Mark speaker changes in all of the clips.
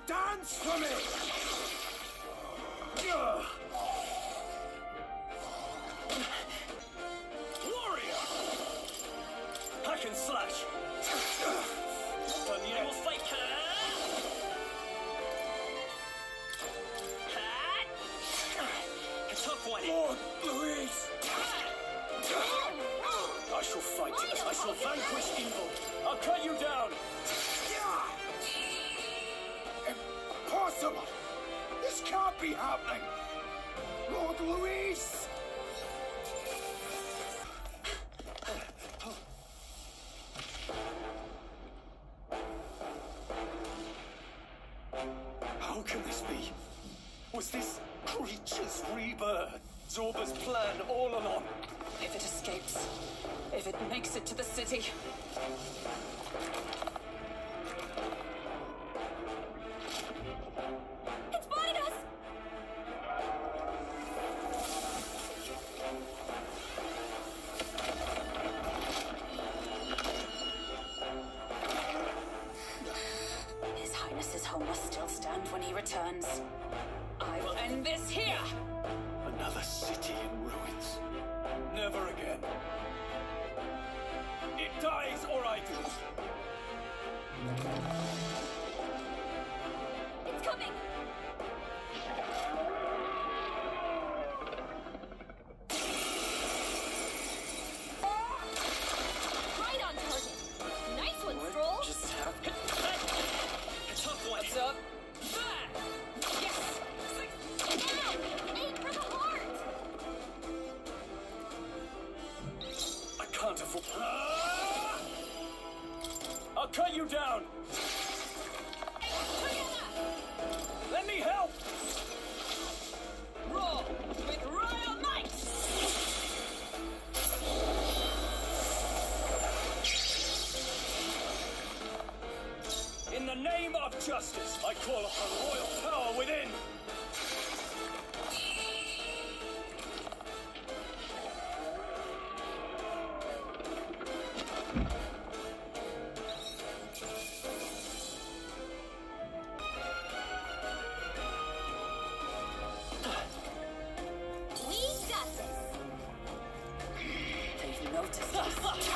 Speaker 1: Dance for me! Warrior! Hack and slash! Done yet? We'll fight! A tough one! Lord Louise! I shall fight. I shall vanquish evil. I'll cut you down. Impossible! This can't be happening! Lord Louise! How can this be? Was this creature's rebirth Zorba's plan all along?
Speaker 2: If it escapes, if it makes it to the city...
Speaker 3: It's spotted us!
Speaker 2: His Highness's home must still stand when he returns. I will end this here!
Speaker 1: Another city in ruins. Never again. It dies or I do.
Speaker 3: It's coming! Right on target. Nice one, Stroll.
Speaker 1: Just happened. A tough one.
Speaker 2: What's up? Yes!
Speaker 3: Now! Aim for the heart!
Speaker 1: I can't afford. I'll cut you down. Let me help.
Speaker 2: Roll with royal might!
Speaker 1: In the name of justice, I call upon royal power within.
Speaker 3: We got this!
Speaker 2: They've noticed us.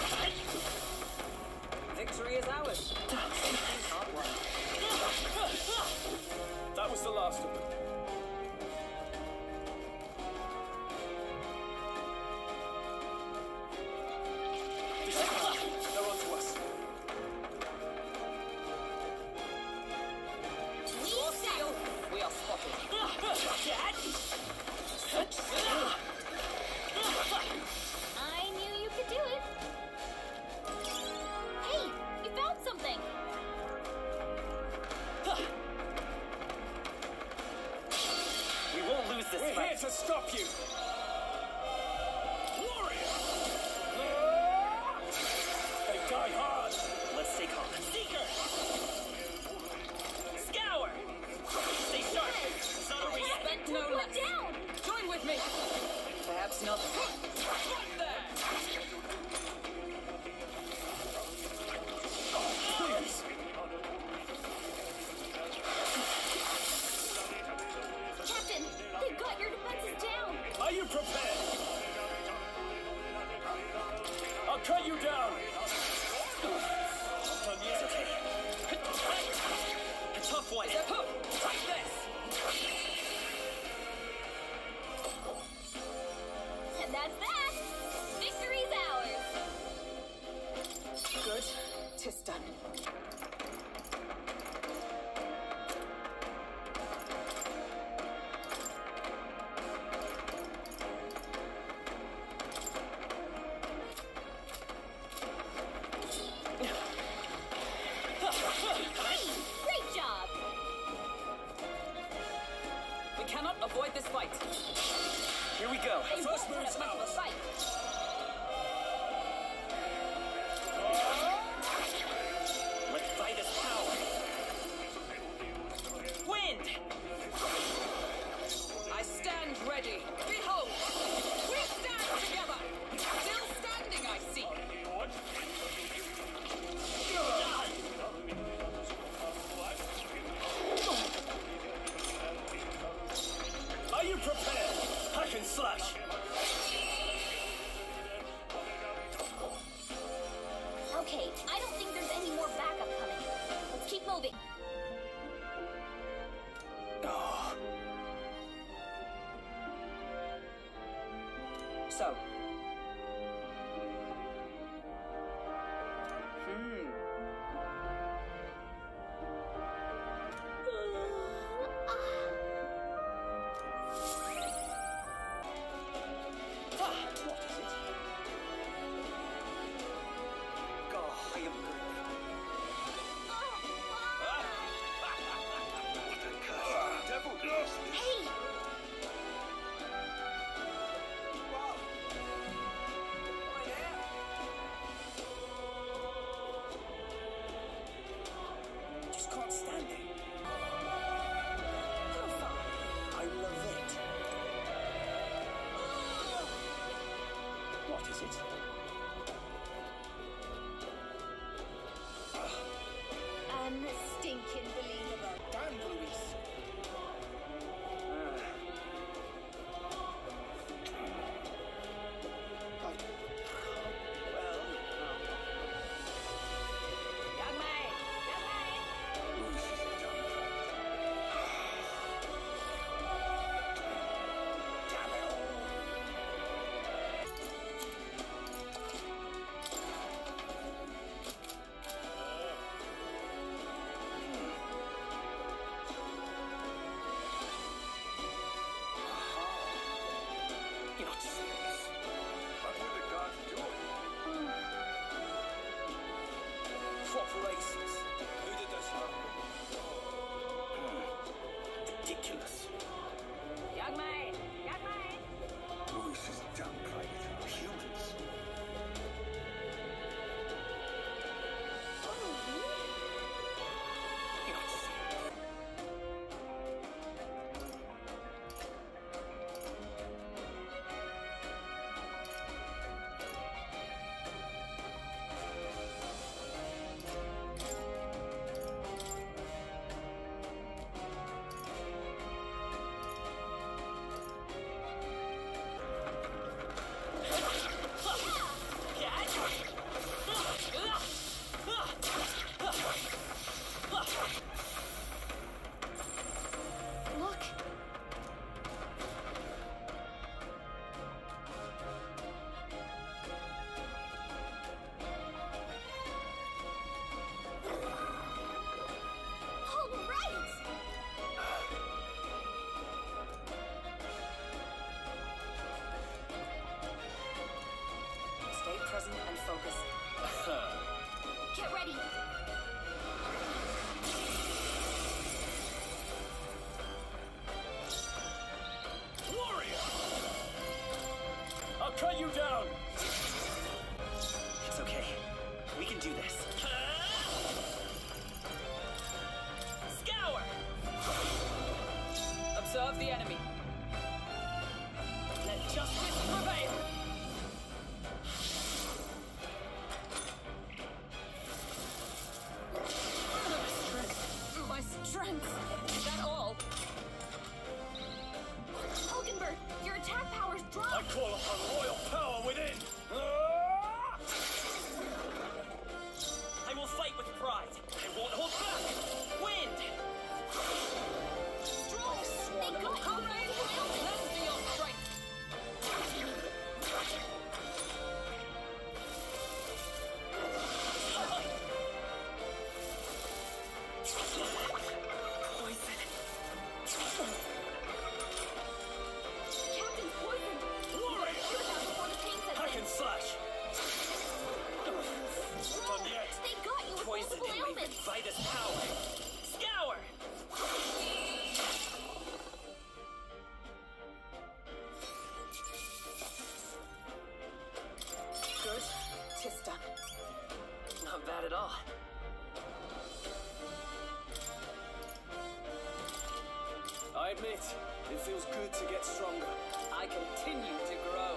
Speaker 2: Victory is ours. Something hard won.
Speaker 1: That was the last of them. They're on to us.
Speaker 3: We got it!
Speaker 2: We are spotted.
Speaker 3: I knew you could do it! Hey! You found something!
Speaker 1: We won't lose this fight. We're here to stop you. Warrior! They die hard. Let's take on Seeker! Scour! Stay sharp. It's not over yet.
Speaker 2: Expect no
Speaker 3: Put
Speaker 2: less.
Speaker 3: down!
Speaker 2: Join with me. Perhaps not. Right there!
Speaker 1: Please.
Speaker 3: Captain, they've got your defenses down!
Speaker 1: Are you prepared? I'll cut you down. Done yet? Okay. A tough one.
Speaker 2: Like this!
Speaker 3: And that's that! Victory's ours!
Speaker 2: Good. 'Tis done.
Speaker 3: Great job!
Speaker 2: We cannot avoid this fight.
Speaker 1: Here we go.
Speaker 3: They
Speaker 1: First
Speaker 3: won't
Speaker 1: move's
Speaker 3: put up much of a
Speaker 1: ours.
Speaker 3: fight!
Speaker 1: Let's fight as power.
Speaker 2: Wind! I stand ready. Behold! We stand together! Still standing, I see.
Speaker 3: Okay, I don't think there's any more backup coming. Let's keep moving.
Speaker 1: Oh.
Speaker 2: So.
Speaker 3: Unstinking believable.
Speaker 1: Damn, Luis.
Speaker 2: Young man! Young man!
Speaker 1: Luis is done. Damn it all. You're not serious. What will the gods do? What races? Who did this happen? Ridiculous.
Speaker 2: Young man! Young man!
Speaker 1: Luis is dumb private. Humans. You're not serious.
Speaker 3: Look. All right.
Speaker 2: Stay present and focused.
Speaker 3: Get ready.
Speaker 1: Warrior! I'll cut you down!
Speaker 4: It's okay. We can do this. Scour!
Speaker 2: Observe the enemy.
Speaker 4: Let justice prevail!
Speaker 2: My strength! Is that all?
Speaker 3: Hulkenberg, your attack power's
Speaker 1: I
Speaker 3: dropped.
Speaker 1: call upon royal power within!
Speaker 4: I will fight with pride. I won't hold back. Wind!
Speaker 3: Stroll, they got you.
Speaker 2: Lend me your strength!
Speaker 3: Captain's poison.
Speaker 1: Warrior!
Speaker 3: Cure that before the pain sets
Speaker 1: Hack
Speaker 3: in.
Speaker 1: and slash!
Speaker 3: Stroll,
Speaker 1: Not yet.
Speaker 3: they got you with
Speaker 4: Poisoned
Speaker 3: multiple
Speaker 4: and weakened
Speaker 3: ailments.
Speaker 4: by this power. Scour!
Speaker 2: Good. 'Tis done.
Speaker 4: Not bad at all.
Speaker 1: I admit, it feels good to get stronger.
Speaker 2: I continue to grow.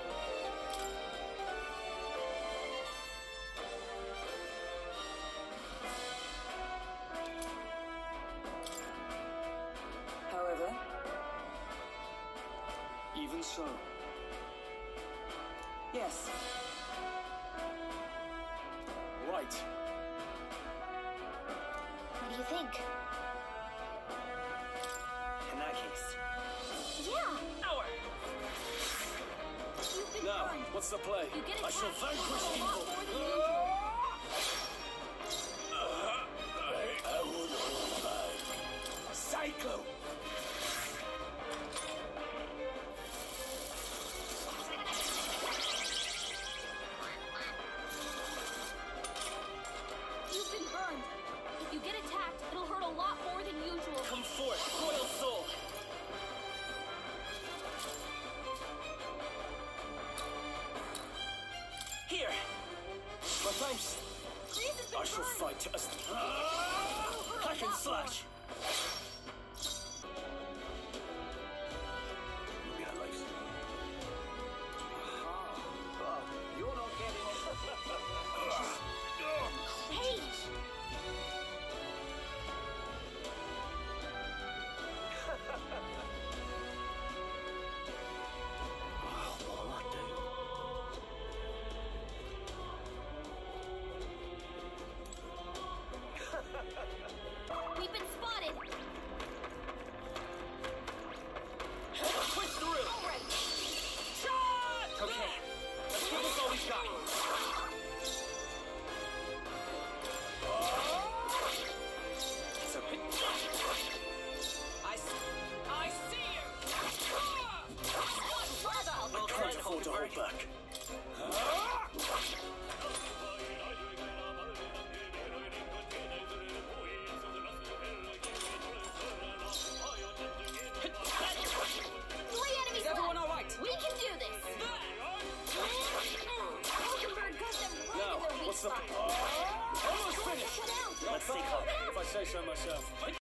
Speaker 2: However,
Speaker 1: Even so,
Speaker 2: yes,
Speaker 1: right.
Speaker 3: What do you think?
Speaker 4: In that case,
Speaker 3: Yeah!
Speaker 4: power!
Speaker 3: You've been
Speaker 1: Now,
Speaker 3: burned.
Speaker 1: what's the play?
Speaker 3: You get
Speaker 1: I shall
Speaker 3: attacked
Speaker 1: vanquish
Speaker 3: a lot
Speaker 1: evil.
Speaker 3: more than usual.
Speaker 1: I would hold back. Cyclo!
Speaker 3: You've been burned. If you get attacked, it'll hurt a lot more than usual.
Speaker 4: Come forth, royal soul! Here!
Speaker 1: My thanks.
Speaker 3: Grease has been
Speaker 1: I shall
Speaker 3: burned.
Speaker 1: fight as...
Speaker 4: Hack and slash!
Speaker 1: Look at Alex. Oh, you're not getting
Speaker 3: Hey! We've been spotted.
Speaker 4: Push through!
Speaker 3: All right.
Speaker 4: Shot! Okay, let's give this all we've got. So, I see you!
Speaker 1: I can't afford to hold back.
Speaker 3: Three enemies
Speaker 4: Is everyone
Speaker 3: left.
Speaker 4: all right?
Speaker 3: We can do this. Hulkenberg got them right
Speaker 1: Now,
Speaker 3: in their weak
Speaker 1: what's the...
Speaker 3: spot.
Speaker 1: Almost finished!
Speaker 3: Check it out.
Speaker 1: Let's see. If I say so myself.